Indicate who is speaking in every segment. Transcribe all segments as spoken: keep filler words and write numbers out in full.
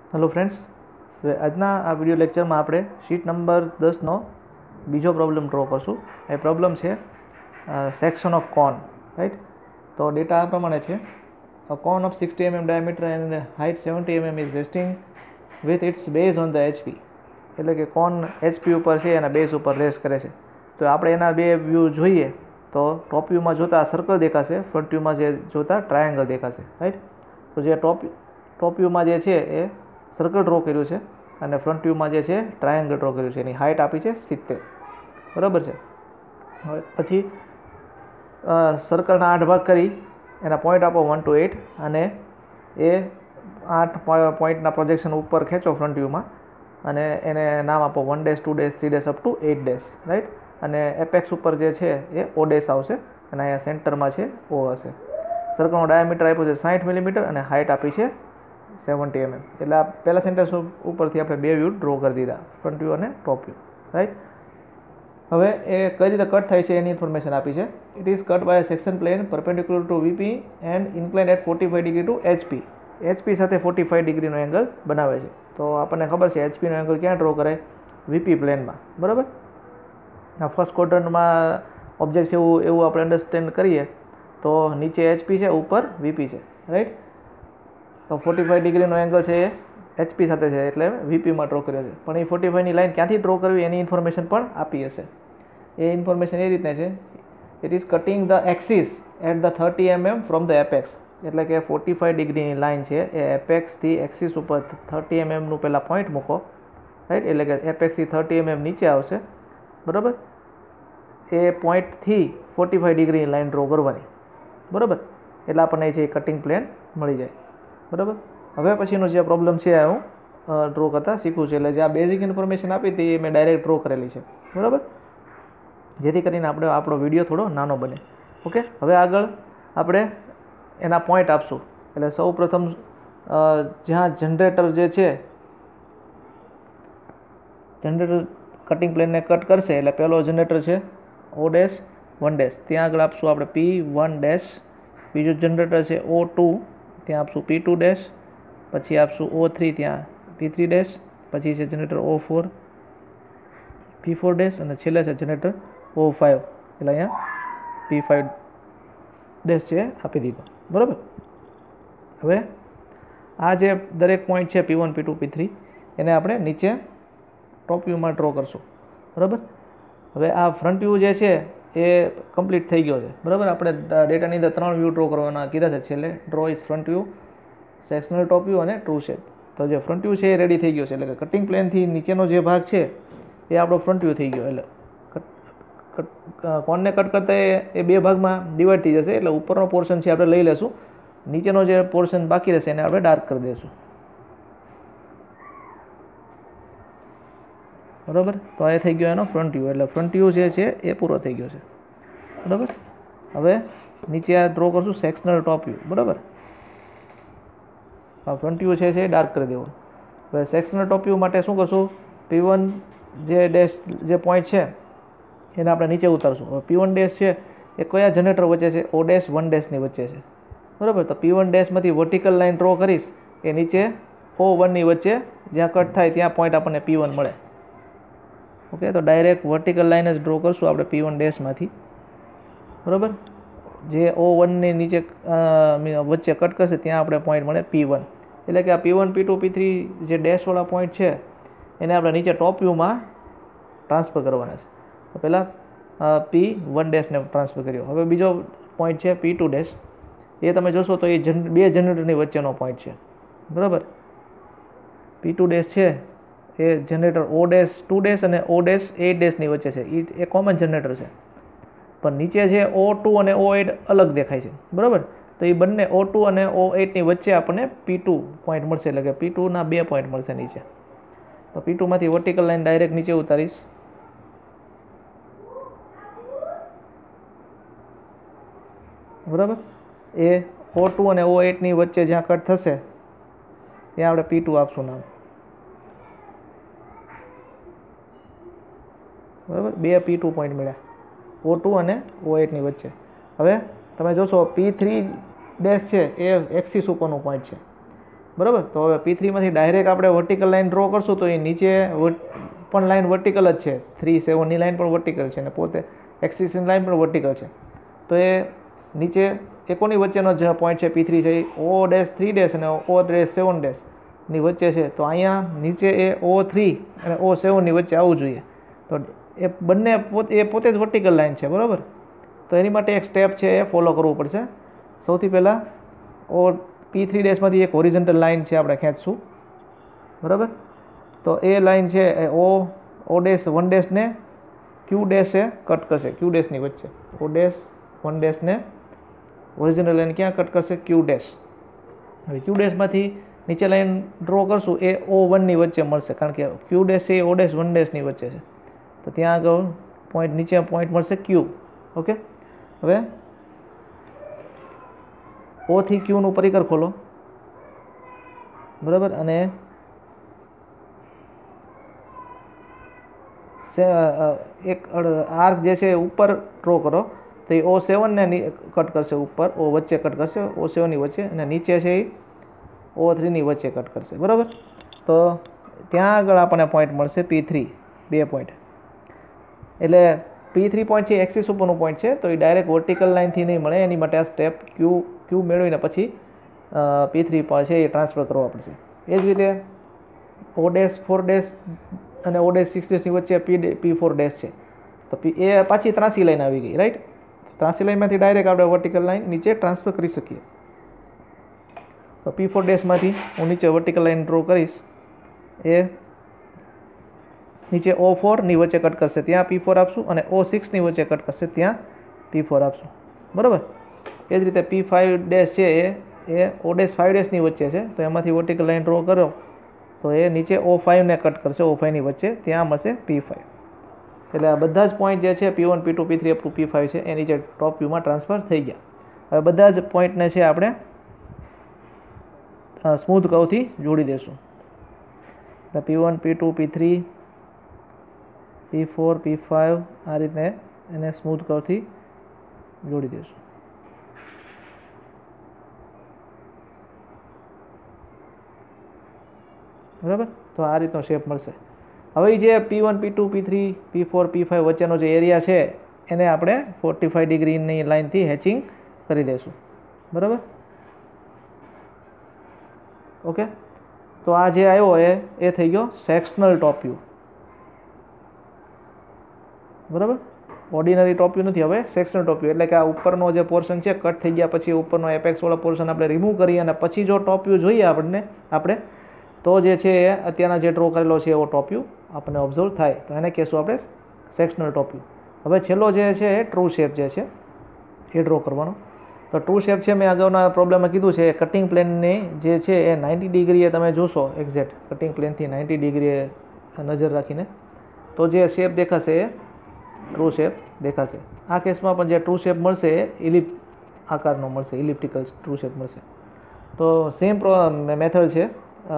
Speaker 1: Hello friends, આજના આ video લેક્ચરમાં આપણે શીટ નંબર દસ નો બીજો પ્રોબ્લેમ ડ્રો કરશું। એ પ્રોબ્લેમ છે સેક્શન ઓફ કોન, રાઈટ। તો ડેટા આ પ્રમાણે છે, a cone of sixty millimeters diameter and height seventy millimeters is resting with its base on the H P, એટલે કે કોન H P ઉપર છે અને બેઝ ઉપર રેસ્ટ કરે છે। તો આપણે એના બે વ્યૂ જોઈએ તો ટોપ વ્યૂમાં જોતા સર્કલ દેખાશે, ફ્રન્ટ વ્યૂમાં જે જોતા ટ્રાયેંગલ દેખાશે, રાઈટ। તો જે ટોપ ટોપ વ્યૂમાં જે છે એ સર્કલ ડ્રો કર્યું છે અને ફ્રન્ટ વ્યૂમાં જે છે ટ્રાયેંગલ ડ્રો કર્યું છે। એની હાઇટ આપી છે સિત્તેર, બરાબર છે। હવે પછી સર્કલના આઠ ભાગ કરી એના પોઈન્ટ આપો વન ટુ એટ અને એ આઠ પોઈન્ટના પ્રોજેક્શન ઉપર ખેંચો ફ્રન્ટ વ્યૂમાં અને એને નામ આપો one dash two dash three dash up to eight dash, right. અને એપેક્સ ઉપર જે છે એ ઓ ડેશ આવશે અને અહીંયા સેન્ટરમાં છે ઓ હશે। સર્કલનો ડાયામીટર આપ્યો છે સાઠ મિલીમીટર અને હાઇટ આપી છે સેવન્ટી એમ એમ। એટલે આ પહેલા સેન્ટેન્સ ઉપરથી આપણે બે વ્યૂ ડ્રો કરી દીધા, ફ્રન્ટ વ્યૂ અને ટોપ વ્યૂ, રાઈટ। હવે એ કઈ રીતે કટ થાય છે એની ઇન્ફોર્મેશન આપી છે। It is cut by section plane perpendicular to VP and inclined at forty five degree to HP. HP સાથે ફોર્ટી ફાઈવ ડિગ્રીનો એંગલ બનાવે છે। તો આપણને ખબર છે એચપીનો એંગલ ક્યાં ડ્રો કરે? વીપી પ્લેનમાં, બરાબર। આ ફર્સ્ટ ક્વોડ્રન્ટમાં ઓબ્જેક્ટ છે એવું એવું આપણે અન્ડરસ્ટેન્ડ કરીએ તો નીચે એચપી છે, ઉપર વીપી છે, રાઈટ। તો ફોર્ટી ફાઈવ ડિગ્રીનો એંગલ છે એ એચપી સાથે છે એટલે વીપીમાં ડ્રો કર્યો છે। પણ એ ફોર્ટી ફાઈવની લાઇન ક્યાંથી ડ્રો કરવી એની ઇન્ફોર્મેશન પણ આપી હશે। એ ઇન્ફોર્મેશન એ રીતના છે, it is cutting the axis at the thirty M M from the apex, એટલે કે ફોર્ટી ફાઈવ ડિગ્રીની લાઇન છે એ એપેક્સથી એક્સિસ ઉપર થર્ટી એમ એમનું પહેલાં પોઈન્ટ મૂકો, રાઈટ। એટલે કે એપેક્સથી થર્ટી એમ એમ નીચે આવશે, બરાબર। એ પોઈન્ટથી ફોર્ટી ફાઈવ ડિગ્રીની લાઇન ડ્રો કરવાની, બરાબર। એટલે આપણને છે કટિંગ પ્લેન મળી જાય, બરાબર। હવે પછીનો જે પ્રોબ્લેમ છે હું ડ્રો કરતાં શીખું છું, એટલે જે આ બેઝિક ઇન્ફોર્મેશન આપી હતી એ મેં ડાયરેક્ટ ડ્રો કરેલી છે, બરાબર, જેથી કરીને આપણે આપણો વિડીયો થોડો નાનો બને, ઓકે। હવે આગળ આપણે એના પોઈન્ટ આપશું। એટલે સૌ પ્રથમ જ્યાં જનરેટર જે છે જનરેટર કટિંગ પ્લેનને કટ કરશે એટલે પહેલો જનરેટર છે ઓ ડેશ વન ડેશ, ત્યાં આગળ આપશું આપણે પી વન ડેશ। બીજું જનરેટર છે ઓ ટુ, ત્યાં આપશું પી ટુ ડેશ। પછી આપશું ઓ થ્રી, ત્યાં પી થ્રી ડેશ। પછી છે generator O four, P four dash અને છેલ્લે છે જનરેટર ઓ ફાઇવ, એટલે અહીંયા પી ફાઇવ ડેશ છે આપી દીધો, બરાબર। હવે આ જે દરેક પોઈન્ટ છે P one P two P three એને આપણે નીચે ટોપ વ્યૂમાં ડ્રો કરશું, બરાબર। હવે આ ફ્રન્ટ વ્યૂ જે છે એ કમ્પ્લીટ થઈ ગયો છે, બરાબર। આપણે ડેટાની અંદર ત્રણ વ્યૂ ડ્રો કરવાના કીધા છે છેલ્લે, draw is front view, sectional top view અને ટ્રુ શેપ। તો જે ફ્રન્ટ વ્યૂ છે એ રેડી થઈ ગયો છે, એટલે કે કટિંગ પ્લેનથી નીચેનો જે ભાગ છે એ આપણો ફ્રન્ટ વ્યૂ થઈ ગયો। એટલે કોનને કટ કરતા એ બે ભાગમાં ડિવાઈડ થઈ જશે, એટલે ઉપરનો પોર્શન છે આપણે લઈ લેશું, નીચેનો જે પોર્શન બાકી રહેશે એને આપણે ડાર્ક કરી દઈશું, બરાબર। તો આ થઈ ગયો એનો ફ્રન્ટ વ્યૂ, એટલે ફ્રન્ટ વ્યૂ જે છે એ પૂરો થઈ ગયો છે, બરાબર। હવે નીચે આ ડ્રો કરશું સેક્શનલ ટોપ વ્યૂ, બરાબર। આ ફ્રન્ટ વ્યૂ છે એ ડાર્ક કરી દેવો। હવે સેક્શનલ ટોપ વ્યૂ માટે શું કરશું? પી વન જે ડેશ જે પોઈન્ટ છે એને આપણે નીચે ઉતારશું। હવે પી વન ડેશ છે એ કયા જનરેટર વચ્ચે છે? ઓ ડેશ વન ડેશની વચ્ચે છે, બરાબર। તો પી વન ડેશમાંથી વર્ટિકલ લાઇન ડ્રો કરીશ એ નીચે ઓ વનની વચ્ચે જ્યાં કટ થાય ત્યાં પોઈન્ટ આપણને પી વન મળે, ઓકે। તો ડાયરેક્ટ વર્ટિકલ લાઇન જ ડ્રો કરશું આપણે પી વન ડેશમાંથી, બરાબર। જે ઓ વનની નીચે વચ્ચે કટ કરશે ત્યાં આપણે પોઈન્ટ મળે પી વન, એટલે કે આ P one P two P three જે ડેશવાળા પોઈન્ટ છે એને આપણે નીચે ટોપ વ્યૂમાં ટ્રાન્સફર કરવાના છે। તો પહેલાં પી વન ડેશને ટ્રાન્સફર કર્યો। હવે બીજો પોઈન્ટ છે પી ટુ ડેશ, એ તમે જોશો તો એ જન બે જનરેટરની વચ્ચેનો પોઈન્ટ છે, બરાબર। પી ટુ ડેશ છે એ generator O dash two dash અને ઓ ડેશ એટ ડેશની વચ્ચે છે, એ કોમન જનરેટર છે, પણ નીચે છે ઓ ટુ અને ઓ એટ અલગ દેખાય છે, બરાબર। તો એ બંને ઓ ટુ અને ઓ એટની વચ્ચે આપણને પી ટુ પોઈન્ટ મળશે, એટલે કે પી ટુના બે પોઈન્ટ મળશે નીચે। તો પી ટુમાંથી વર્ટિકલ લાઇન ડાયરેક્ટ નીચે ઉતારીશ, બરાબર। એ ઓ ટુ અને ઓ એટની વચ્ચે જ્યાં કટ થશે ત્યાં આપણે પી ટુ આપશું નામ, બરાબર। બે પી ટુ પોઈન્ટ મળ્યા ઓ ટુ અને ઓ એટની વચ્ચે। હવે તમે જોશો પી થ્રી ડેશ છે એ એક્સિસ ઉપરનું પોઈન્ટ છે, બરાબર. તો હવે પી થ્રીમાંથી ડાયરેક્ટ આપણે વર્ટિકલ લાઇન ડ્રો કરશું તો એ નીચે પણ લાઇન વર્ટિકલ જ છે, થ્રી સેવનની લાઇન પણ વર્ટિકલ છે અને પોતે એક્સિસની લાઇન પણ વર્ટિકલ છે. તો એ નીચે એકોની વચ્ચેનો જે પોઈન્ટ છે પી થ્રી છે એ ઓ ડેશ થ્રી ડેશ અને ઓ ડેશ સેવન ડેશની વચ્ચે છે. તો અહીંયા નીચે એ ઓ થ્રી અને ઓ સેવનની વચ્ચે આવવું જોઈએ. તો એ બંને પોતે એ પોતે જ વર્ટિકલ લાઇન છે, બરાબર. તો એની માટે એક સ્ટેપ છે એ ફોલો કરવું પડશે. સૌથી પહેલાં ઓ પી થ્રી ડેશમાંથી એક હોરિઝોન્ટલ લાઇન છે આપણે ખેંચશું, બરાબર. તો એ લાઇન છે એ ઓ ઓ ડેશ વન ડેશને ક્યુ ડેશે કટ કરશે, ક્યુ ડેશની વચ્ચે ઓ ડેશ વન ડેશને ઓરિજિનલ લાઇન ક્યાં કટ કરશે? Q dash. હવે ક્યુ ડેશમાંથી નીચે લાઇન ડ્રો કરશું એ ઓ વનની વચ્ચે મળશે, કારણ કે ક્યુ ડેશ છે એ ઓ ડેશ વન ડેશની વચ્ચે છે. તો ત્યાં આગળ પોઈન્ટ નીચે પોઈન્ટ મળશે ક્યુ. ઓકે. હવે ઓથી ક્યુનું પરિકર ખોલો, બરાબર. અને એક આર્ક જે છે ઉપર ડ્રો કરો તો એ ઓ સેવનને કટ કરશે ઉપર, ઓ વચ્ચે કટ કરશે, ઓ સેવનની વચ્ચે, અને નીચે છે એ ઓ થ્રીની વચ્ચે કટ કરશે, બરાબર. તો ત્યાં આગળ આપણને પોઈન્ટ મળશે પી થ્રી, બે પોઈન્ટ. એટલે પી થ્રી પોઈન્ટ છે એક્સિસ ઉપરનું પોઈન્ટ છે, તો એ ડાયરેક્ટ વર્ટિકલ લાઇનથી નહીં મળે. એની માટે આ સ્ટેપ ક્યુ ક્યુ મેળવીને પછી પી થ્રી પર છે એ ટ્રાન્સફર કરવા પડશે. એ જ રીતે ઓ ડેશ ફોર ડેશ અને ઓ ડેશ સિક્સ ડેશની વચ્ચે પી પી ફોર ડેશ છે. તો પી એ પાછી ત્રાસી લાઈન આવી ગઈ, રાઈટ. ત્રાસી લાઈનમાંથી ડાયરેક્ટ આપણે વર્ટિકલ લાઈન નીચે ટ્રાન્સફર કરી શકીએ. તો પી ફોર ડેશમાંથી હું નીચે વર્ટિકલ લાઈન ડ્રો કરીશ. એ નીચે ઓ ફોરની વચ્ચે કટ કરશે, ત્યાં પી ફોર આપશું, અને ઓ સિક્સની વચ્ચે કટ કરશે, ત્યાં પી ફોર આપશું, બરાબર. એ જ રીતે પી ફાઇવ ડેશ છે એ એ ઓ ડેશ ફાઇવ ડેશની વચ્ચે છે, તો એમાંથી વર્ટિકલ લાઇન ડ્રો કરો તો એ નીચે ઓ ફાઇવને કટ કરશે, ઓ ફાઇવની વચ્ચે, ત્યાં મળશે પી ફાઇવ. એટલે આ બધા જ પોઈન્ટ જે છે P one P two P three up to P five છે એ નીચે ટોપ વ્યૂમાં ટ્રાન્સફર થઈ ગયા. હવે બધા જ પોઈન્ટને છે આપણે સ્મૂથ કર્વથી જોડી દઈશું. એટલે P one P two P three P four P five આ રીતે એને સ્મૂથ કર્વથી જોડી દઈશું. બરાબર. તો આ રીતનો શેપ મળશે. હવે જે P one P two P three P four P five વચ્ચેનો જે એરિયા છે એને આપણે ફોર્ટી ફાઇવ ડિગ્રીની લાઇનથી હેચિંગ કરી દઈશું, બરાબર. ઓકે. તો આ જે આવ્યો એ એ થઈ ગયો સેક્શનલ ટોપ વ્યૂ, બરાબર. ઓર્ડિનરી ટોપ વ્યૂ નથી, હવે સેક્શનલ ટોપ વ્યૂ. એટલે કે આ ઉપરનો જે પોર્શન છે કટ થઈ ગયા પછી ઉપરનો એપેક્સ વાળો પોર્શન આપણે રિમૂવ કરીએ અને પછી જો ટોપ વ્યૂ જોઈએ આપણને આપણે તો જે છે એ અત્યારના જે ડ્રો કરેલો છે એવો ટોપ વ્યૂ આપણને ઓબ્ઝર્વ થાય, તો એને કહેશું આપણે સેક્શનલ ટોપ વ્યૂ. હવે છેલ્લો જે છે એ ટ્રુ શેપ જે છે એ ડ્રો કરવાનો. તો ટ્રુ શેપ છે મેં અગાઉના પ્રોબ્લેમમાં કીધું છે કટિંગ પ્લેનની જે છે એ નાઇન્ટી ડિગ્રીએ તમે જોશો, એક્ઝેક્ટ કટિંગ પ્લેનથી નાઇન્ટી ડિગ્રીએ નજર રાખીને તો જે શેપ દેખાશે એ ટ્રુ શેપ દેખાશે. આ કેસમાં પણ જે ટ્રુ શેપ મળશે એ ઇલિપ આકારનો મળશે, ઇલિપ્ટિકલ ટ્રુ શેપ મળશે. તો સેમ મેથડ છે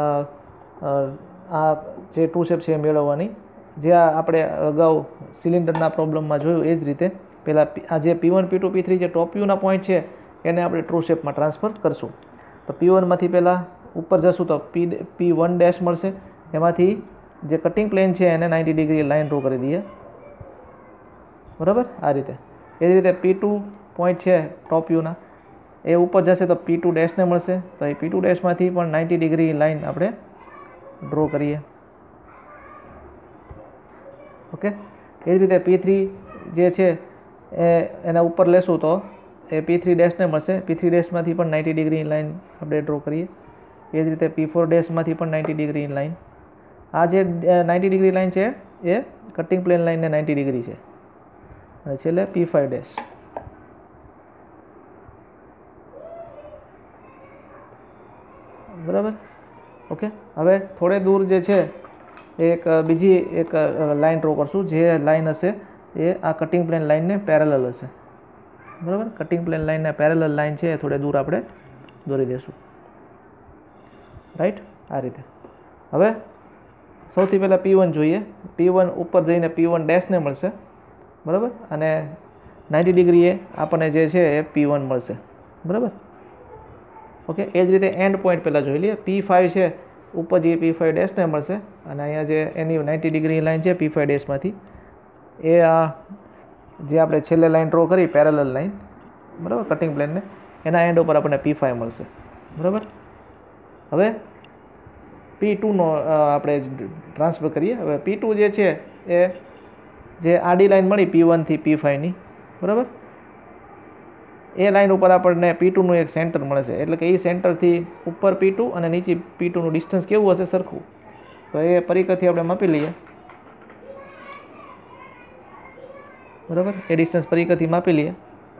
Speaker 1: આ જે ટ્રુ શેપ છે એ મેળવવાની, જે આપણે અગાઉ સિલિન્ડરના પ્રોબ્લેમમાં જોયું એ જ રીતે. પહેલાં આ જે P one P two P three જે ટોપ વ્યૂના પોઈન્ટ છે એને આપણે ટ્રુ શેપમાં ટ્રાન્સફર કરશું. તો પી વનમાંથી પહેલાં ઉપર જશું તો પી પી વન ડેશ મળશે, એમાંથી જે કટિંગ પ્લેન છે એને નાઇન્ટી ડિગ્રી લાઇન ડ્રો કરી દઈએ, બરાબર. આ રીતે એ જ રીતે પી ટુ પોઈન્ટ છે ટોપ વ્યૂના એ ઉપર જશે તો પી ટુ ડેશને મળશે, તો એ પી ટુ ડેશમાંથી પણ નાઇન્ટી ડિગ્રી લાઇન આપણે ડ્રો કરીએ. ઓકે. એ જ રીતે પી થ્રી જે છે એ એના ઉપર લેશું તો એ પી થ્રી ડેશને મળશે, પી થ્રી ડેશમાંથી પણ નાઇન્ટી ડિગ્રી લાઇન આપણે ડ્રો કરીએ. એ જ રીતે પી ફોર ડેશમાંથી પણ નાઇન્ટી ડિગ્રી લાઇન. આ જે નાઇન્ટી ડિગ્રી લાઇન છે એ કટિંગ પ્લેન લાઇનને નાઇન્ટી ડિગ્રી છે. અને છેલ્લે પી ફાઇવ ડેશ, બરાબર. ઓકે. હવે થોડે દૂર જે છે એક બીજી એક લાઇન ડ્રો કરશું, જે લાઇન હશે એ આ કટિંગ પ્લેન લાઇનને પેરેલલ હશે, બરાબર. કટિંગ પ્લેન લાઇનને પેરેલલ લાઇન છે એ થોડે દૂર આપણે દોરી દઈશું, રાઈટ. આ રીતે. હવે સૌથી પહેલાં પી વન જોઈએ. પી વન ઉપર જઈને પી વન ડેશને મળશે, બરાબર. અને નાઇન્ટી ડિગ્રીએ આપણને જે છે એ પી વન મળશે, બરાબર. ઓકે, એ જ રીતે એન્ડ પોઈન્ટ પહેલાં જોઈ લઈએ. પી ફાઇવ છે ઉપર જે પી ફાઇવ ડેશને મળશે અને અહીંયા જે એની નાઇન્ટી ડિગ્રી લાઇન છે પી ફાઇવ ડેશમાંથી એ આ જે આપણે છેલ્લે લાઇન ડ્રો કરી પેરેલલ લાઇન, બરાબર, કટિંગ પ્લેનને, એના એન્ડ ઉપર આપણને પી ફાઇવ મળશે. બરાબર. હવે પી ટુનો આપણે ટ્રાન્સફર કરીએ. હવે પી ટુ જે છે એ જે આડી લાઇન મળી પી વનથી પી ફાઇવની, બરાબર, એ લાઇન ઉપર આપણને પી ટુનું એક સેન્ટર મળે છે. એટલે કે એ સેન્ટરથી ઉપર પી ટુ અને નીચે પી ટુનું ડિસ્ટન્સ કેવું હશે? સરખું. તો એ પરિકરથી આપણે માપી લઈએ. બરાબર, એ ડિસ્ટન્સ પરિકરથી માપી લઈએ.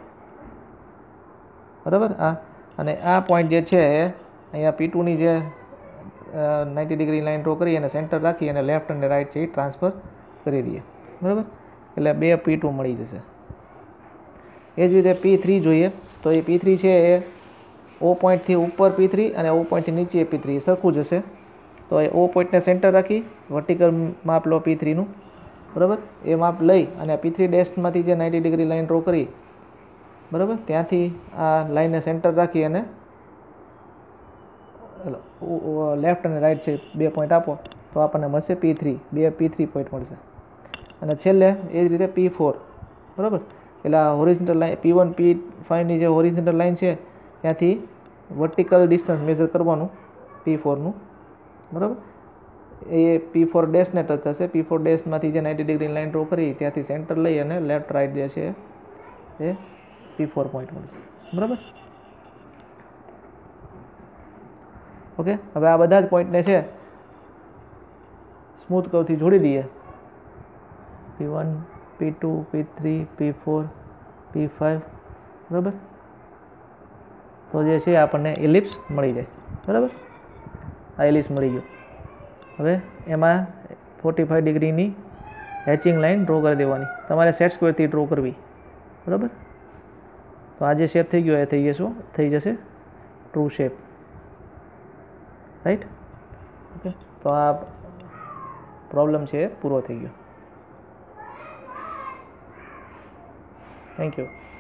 Speaker 1: બરાબર. આ અને આ પોઈન્ટ જે છે એ અહીંયા પી ટુની જે નાઇન્ટી ડિગ્રી લાઇન ડ્રો કરી અને સેન્ટર રાખી અને લેફ્ટ અને રાઇટ છે એ ટ્રાન્સફર કરી દઈએ. બરાબર, એટલે બે પી ટુ મળી જશે. એ જ રીતે પી થ્રી જોઈએ તો એ પી થ્રી છે એ ઓ પોઈન્ટથી ઉપર પી થ્રી અને ઓ પોઈન્ટથી નીચે પી થ્રી સરખું જ હશે. તો એ ઓ પોઈન્ટને સેન્ટર રાખી વર્ટિકલ માપ લો પી થ્રીનું, બરાબર, એ માપ લઈ અને પી થ્રી ડેશમાંથી જે નાઇન્ટી ડિગ્રી લાઇન ડ્રો કરી, બરાબર, ત્યાંથી આ લાઇનને સેન્ટર રાખી અને લેફ્ટ અને રાઇટ છે બે પોઈન્ટ આપો તો આપણને મળશે પી થ્રી, બે પી થ્રી પોઈન્ટ મળશે. અને છેલ્લે એ જ રીતે પી ફોર, બરાબર, એટલે આ horizontal line P one P ફાઇવની જે હોરિઝોન્ટલ લાઇન છે ત્યાંથી વર્ટિકલ ડિસ્ટન્સ મેઝર કરવાનું પી ફોરનું, બરાબર, એ પી ફોર ડેશને ટચ થશે. પી ફોર ડેશમાંથી જે નાઇન્ટી ડિગ્રી લાઇન ડ્રો કરી ત્યાંથી સેન્ટર લઈ અને લેફ્ટ રાઇટ જે છે એ પી ફોર પોઈન્ટ મળશે. બરાબર. ઓકે, હવે આ બધા જ પોઈન્ટને છે સ્મૂથ કર્વથી જોડી દઈએ. P one P two P three P four P five, બરાબર, તો જે છે આપણને એલિપ્સ મળી જાય. બરાબર, આ એલિપ્સ મળી ગયો. હવે એમાં ફોર્ટી ફાઇવ ડિગ્રીની હેચિંગ લાઇન ડ્રો કરી દેવાની. તમારે સેટ સ્ક્વેરથી ડ્રો કરવી. બરાબર, તો આ જે શેપ થઈ ગયો એ થઈ જશે થઈ જશે ટ્રુ શેપ. રાઈટ. ઓકે, તો આ પ્રોબ્લેમ છે એ પૂરો થઈ ગયો. Thank you.